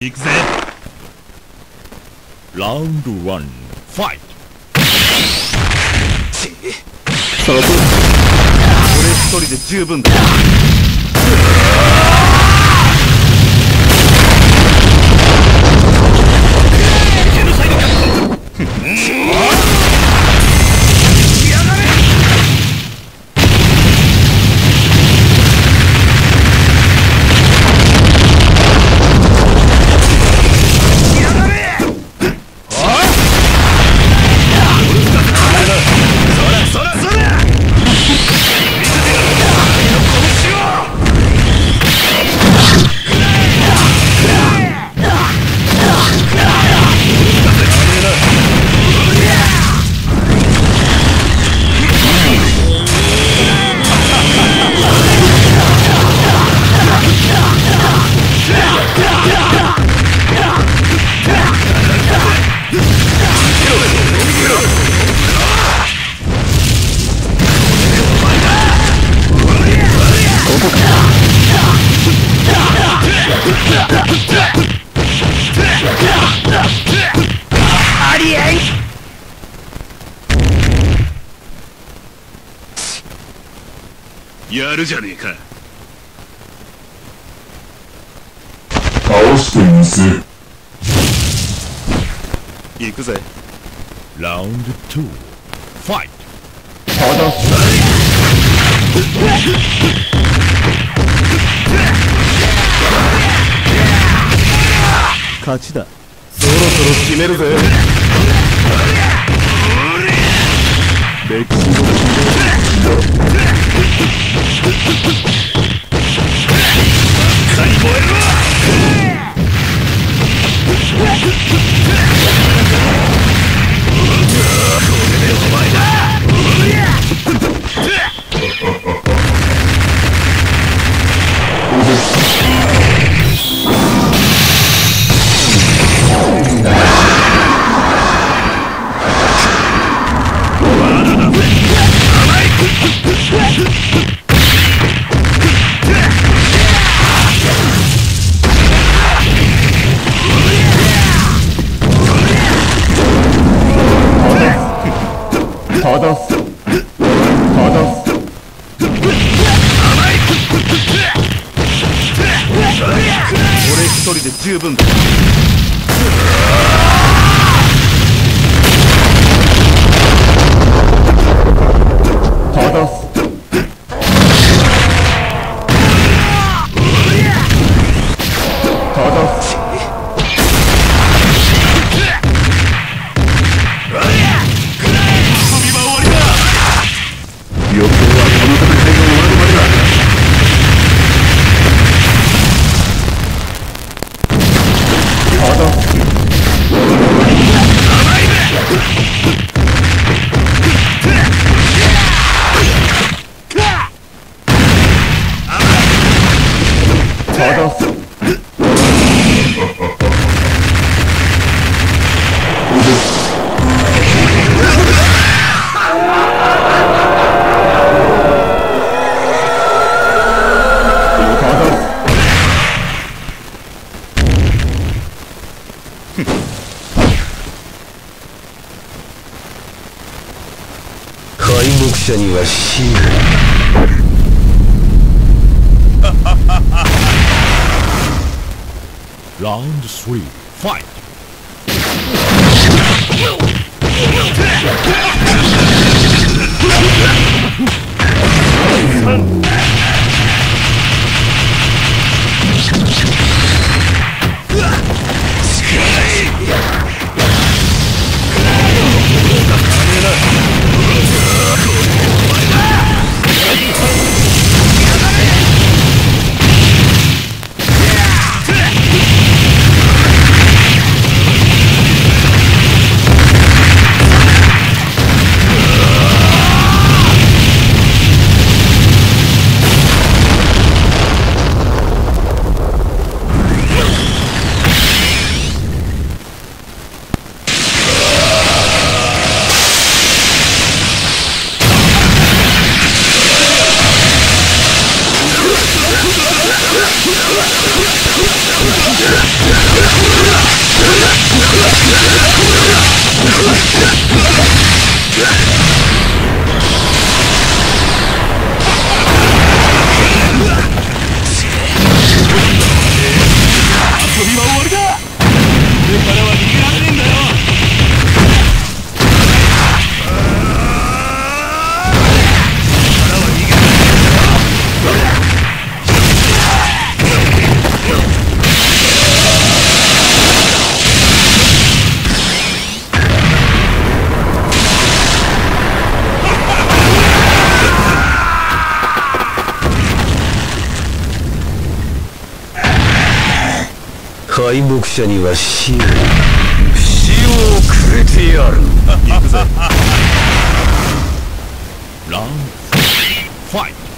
行くぜ。ラウンド1ファイト。 そのとおり。俺一人で十分だ。 ジェノサイドキャット。 ありえん。 やるじゃねえか。 倒してみせ。 行くぜ。 ラウンド2ファイト。 勝ちだ。そろそろ決めるぜ。歴史の最後燃えろ。これでお前だ。 俺一人で十分だ。 敗北者には死ぬ。 ラウンド3ファイト。 敗北者には死をくれてやる。 行くぜ。 ラウンドファイト。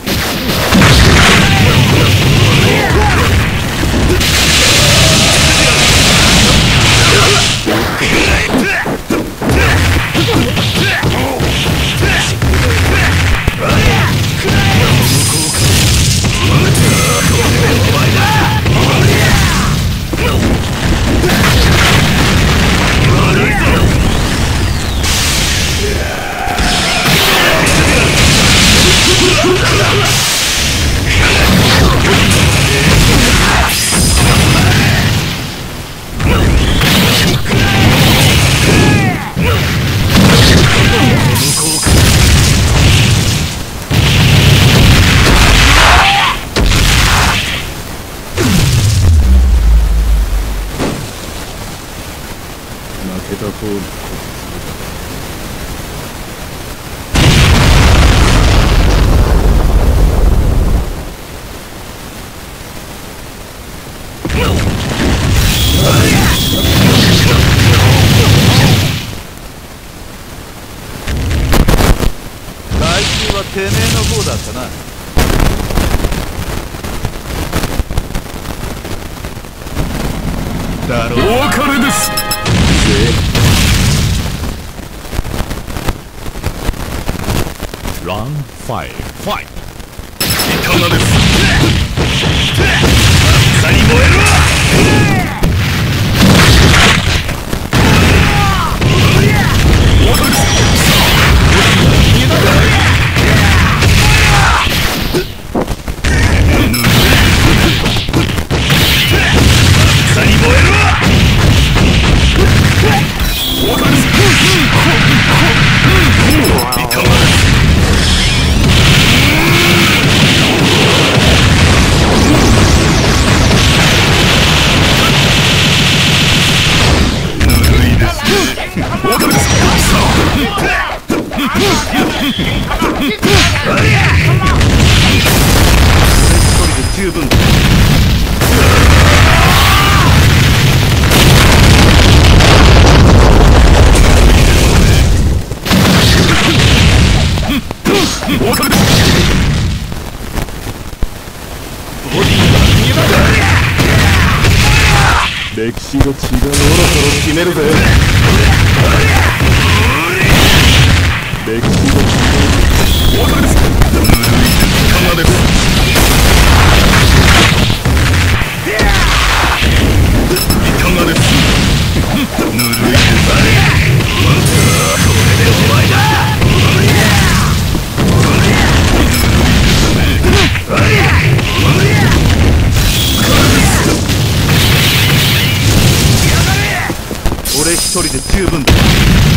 負けた方に来週はてめえの方だったな。だろう。 お別れです。ラウンドファイト。いかがです。真っ赤に燃えるわ。 十分。歴史の違いをそろそろ決めるぜ。歴史の違い。お別れです。いかがです。いかがです。ぬるいです。これでお前だ。俺一人で十分だ。